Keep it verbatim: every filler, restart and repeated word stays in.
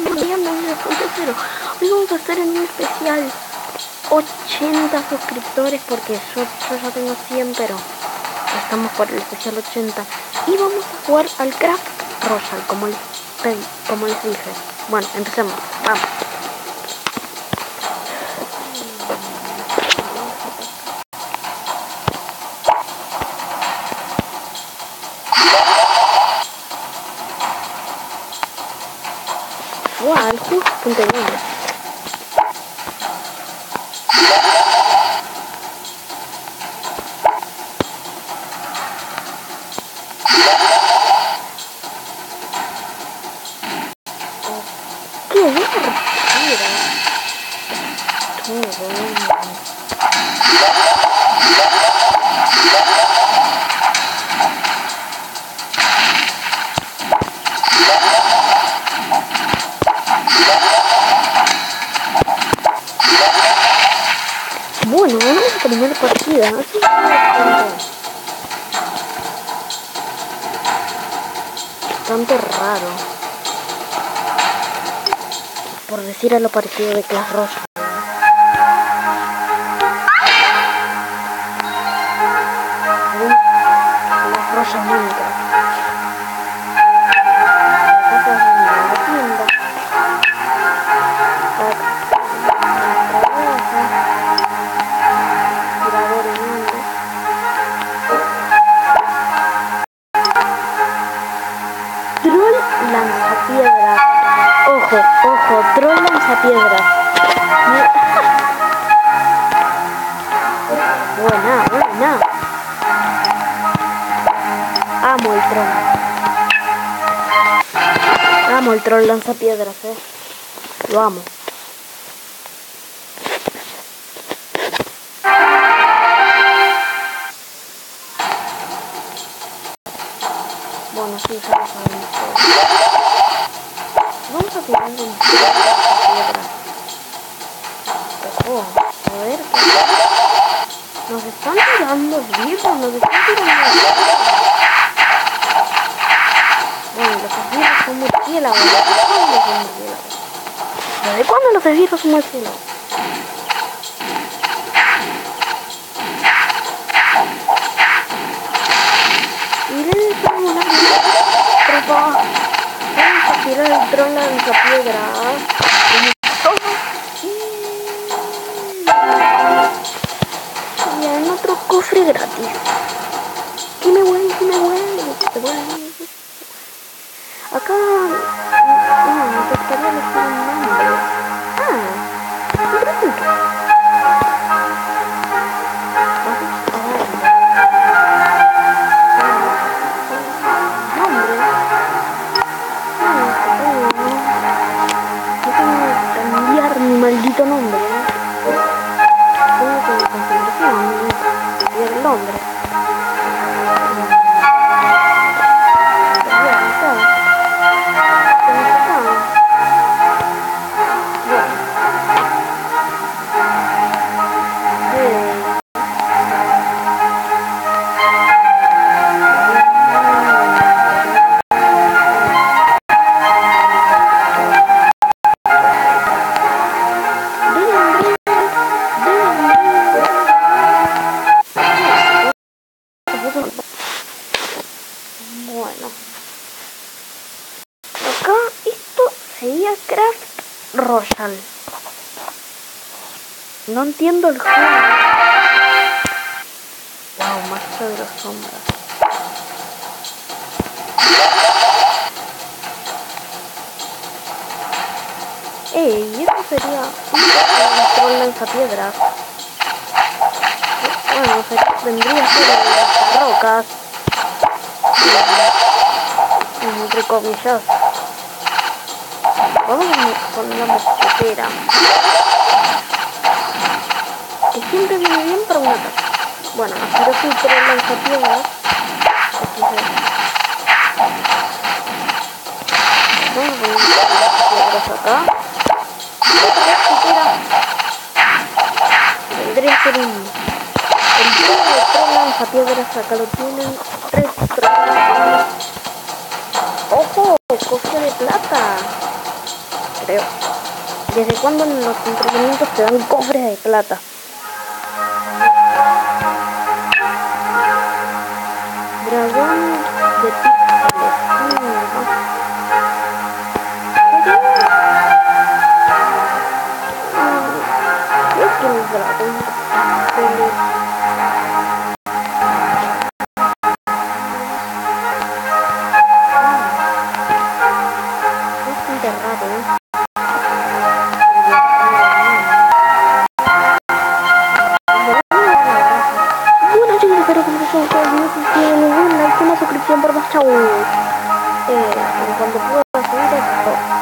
Hoy vamos a hacer en un especial ochenta suscriptores porque yo, yo ya tengo cien, pero estamos por el especial ochenta. Y vamos a jugar al Craft Royale, como les pedí, como les dije. Bueno, empecemos, vamos. Wow, el juego es punto uno. ¡Qué buena respira! Todo bueno. Bueno, vamos a primera partida. Así bastante raro, por decir a lo parecido de Clash Royale. Clash Royale Minecraft. Lanzapiedras. Ojo, ojo, troll lanzapiedras. Buena, buena. Amo el troll. Amo el troll lanzapiedras, eh. Lo amo. Bueno, sí, ya lo sabemos todo. Vamos a tirar un tiro de piedra. Ojo, a ver qué. Nos están tirando esbirros, nos están tirando esbirros. Bueno, los esbirros son murciélagos. ¿Desde cuándo los esbirros son murciélagos? Miren, estamos una tropa. Vamos a tirar el troll lanzapiedra. Y en otro cofre gratis. Que me vuelve, que me vuelve, que me vuelve. Acá no, me gustaría elegir un nombre. Ah, interesante. Maldito nombre, ¿eh? Tengo que concentración y el nombre. Bueno, acá esto sería Craft Royale. No entiendo el juego. Wow, maestro de las sombras. Ey, esto sería un troll lanzapiedras. Bueno, se, vendría a ser de las rocas. Entre comillas. Vamos a poner la mosquetera. Que siempre viene bien para una casa. Bueno, pero si troll lanzapiedras. Vamos a poner las piedras acá. Otra mosquetera. Vendría a ser un... El tipo de troll lanzapiedras acá lo tienen. Tres trolls. ¡Ojo! ¡Cofre de plata! creo. ¿Desde cuándo en los entrenamientos te dan cofres de plata? Dragón de píxeles. Mm, creo que el dragón de píxeles. Bastante raro, ¿eh? Bueno chicos, espero que les haya gustado el video. Si tienen un like, una suscripción por más, chau. Eh, en cuanto pueda subir esto